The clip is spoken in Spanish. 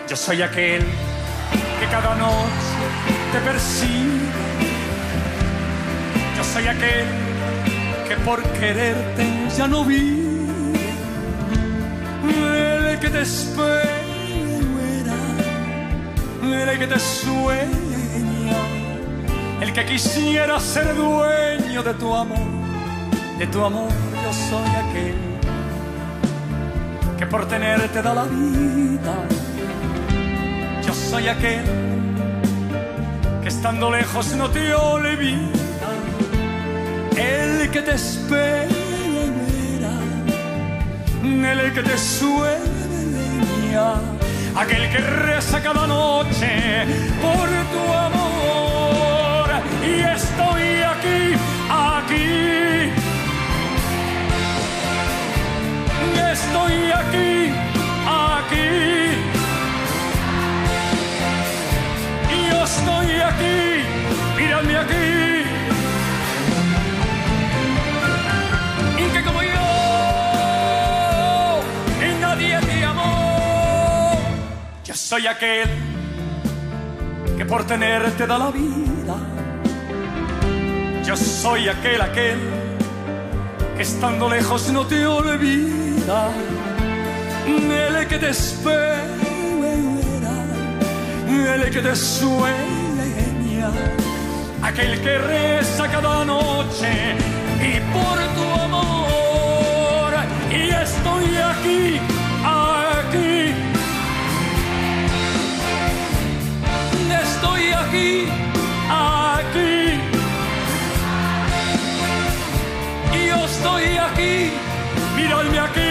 Yo soy aquel que cada noche te persigue. Yo soy aquel que por quererte ya no vive. El que te espera, el que te sueña, el que quisiera ser dueño de tu amor. De tu amor yo soy aquel que por tenerte da la vida. Yo soy aquel que estando lejos no te olvida. El que te espera, el que te sueña, aquel que reza cada noche por tu amor. Y estoy aquí, aquí. Estoy aquí, aquí. Yo estoy aquí, mírame aquí. Y que como yo, y nadie te amó. Yo soy aquel que por tenerte da la vida. Yo soy aquel que estando lejos no te olvida. El que te espera, el que te sueña, aquel que reza cada noche y por tu amor. Y estoy aquí, aquí. Estoy aquí, aquí. Y yo estoy aquí, míradme aquí.